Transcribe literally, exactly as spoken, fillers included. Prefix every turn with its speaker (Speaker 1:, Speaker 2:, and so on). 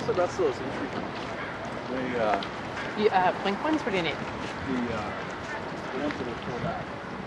Speaker 1: the rest of those entry points? They, uh...
Speaker 2: You, uh, blink ones? What do you need?
Speaker 1: The, uh, the ones that are filled out.